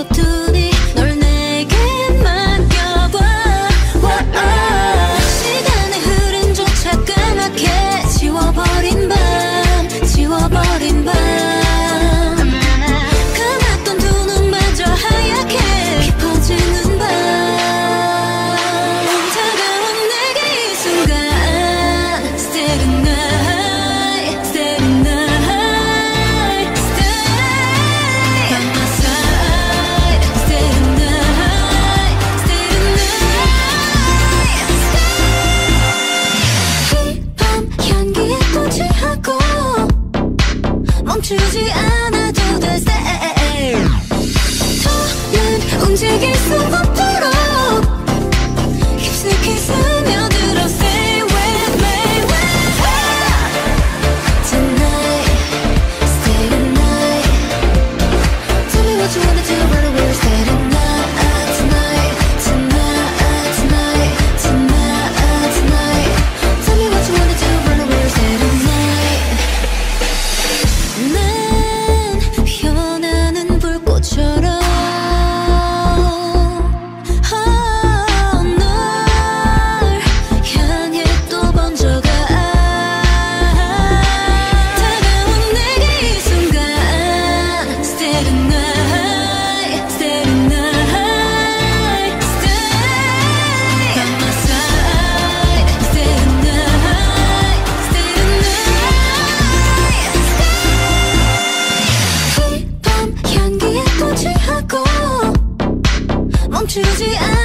서투니 널 내게 맡겨봐. 시간의 흐름조차 까맣게 지워버린 밤, 지워버린 밤. 감았던 두 눈마저 하얗게 깊어지는 밤. 다가온 내게 이 순간 Steady night, steady night, stay by my side. Steady night, steady night, stay. 이 밤 향기에 또 취하고 멈추지 않아도 돼. Stay. 더는 움직일 수 없도록 깊숙이 스며들어. Stay with me. Tonight, stay tonight. Tell me what you wanna do, run away, stay tonight. Tonight, tonight, tonight, tonight, tonight. Tell me what you wanna do, run away, stay tonight. 난 변하는 불꽃처럼 널 향해 또 번져가. 다가온 내게 이 순간 Steady night, steady night, stay by my side. Steady night, steady night, stay. 이 밤 향기에 또 취하고 멈추지 않아.